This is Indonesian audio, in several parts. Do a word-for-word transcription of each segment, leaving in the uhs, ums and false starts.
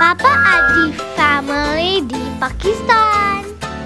Papa Adi Family di Pakistan.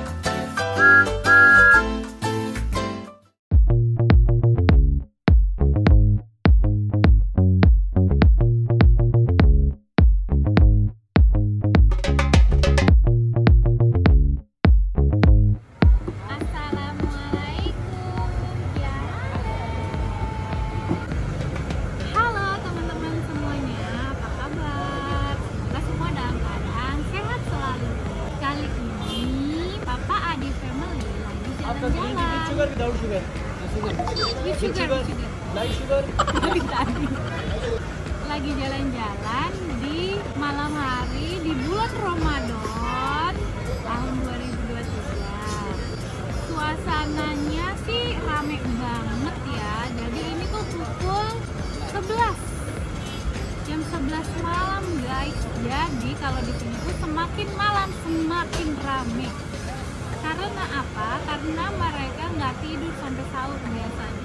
Lagi jalan-jalan di malam hari di bulan Ramadan tahun dua ribu dua puluh tiga. Suasananya sih rame banget ya. Jadi ini tuh pukul sebelas. Jam sebelas malam, guys. Jadi kalau di sini tuh semakin malam semakin rame. Karena apa? Karena mereka nggak tidur sampai sahur biasanya.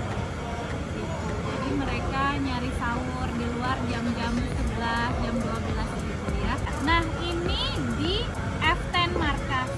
Jadi mereka nyari sahur di luar jam-jam sebelas, jam dua belas gitu ya. Nah, ini di F sepuluh Markas.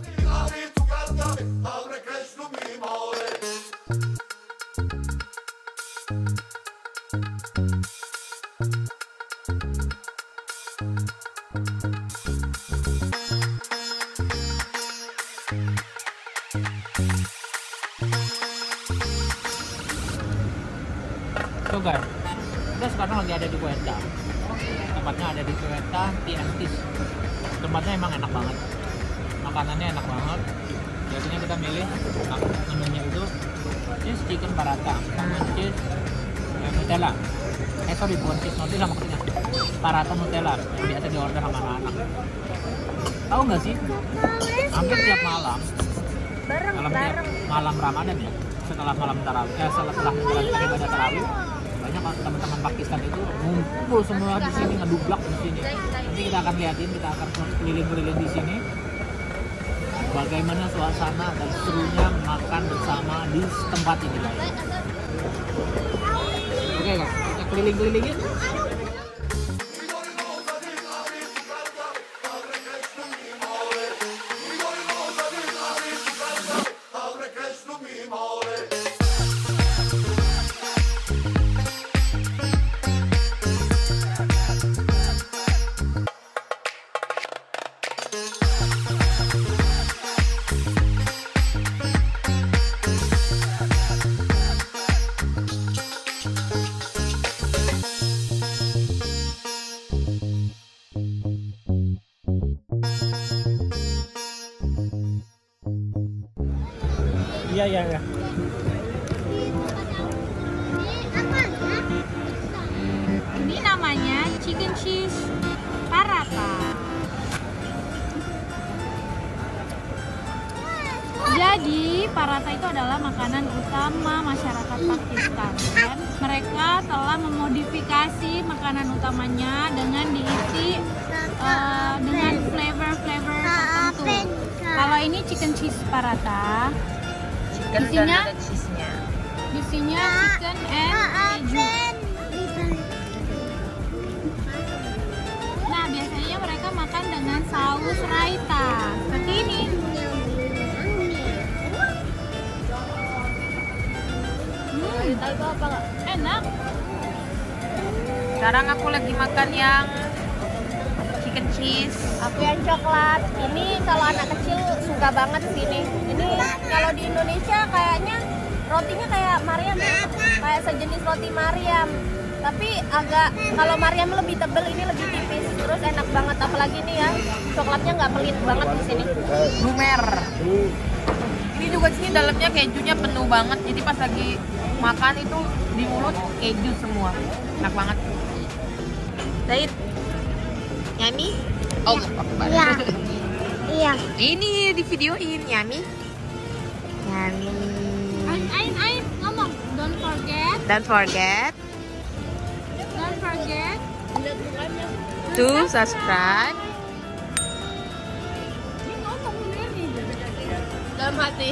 So guys, kita sekarang lagi ada di Quetta. Tempatnya ada di Quetta T S Ts. Tempatnya emang enak banget, makanannya enak banget. Biasanya kita milih menunya itu cheese chicken paratha sama cheese eh, Nutella. Eh sorry, bukan cheese Nutella maksudnya, paratha Nutella yang biasa di order sama anak-anak. Tahu nggak sih? Hampir tiap malam, malam tiap malam Ramadan ya, setelah malam tarawih, eh, setelah menjalankan ibadah tarawih, banyak teman-teman Pakistan itu ngumpul semua di sini, ngedublak di sini. Nanti kita akan lihatin, kita akan keliling-keliling di sini bagaimana suasana dan serunya makan bersama di tempat ini, guys. Oke guys, kita keliling-kelilingin. Iya, iya, iya. Ini namanya chicken cheese paratha. Jadi paratha itu adalah makanan utama masyarakat Pakistan. Dan mereka telah memodifikasi makanan utamanya dengan diisi uh, dengan flavor-flavor tertentu. Kalau ini chicken cheese paratha, isinya isinya chicken and keju. Nah, biasanya mereka makan dengan saus raita seperti ini. Hmm, enak. Sekarang aku lagi makan yang chicken cheese. Aku yang coklat. Ini kalau anak kecil suka banget sini. Ini kalau di Indonesia kayaknya rotinya kayak Mariam ya, kayak sejenis roti Mariam. Tapi agak, kalau Mariam lebih tebel, ini lebih tipis. Terus enak banget, apalagi nih ya, coklatnya nggak pelit banget di sini. Lumer. Ini juga sini dalamnya kejunya penuh banget. Jadi pas lagi makan itu di mulut keju semua. Enak banget. Zaid, Yami? Oh, Iya. Iya. ini di videoin Yami. Yami. Ain, Ain, Ain, ngomong. Don't forget. Don't forget Don't forget. to subscribe. Ini ngomong sendiri. Dalam hati.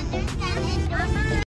Terus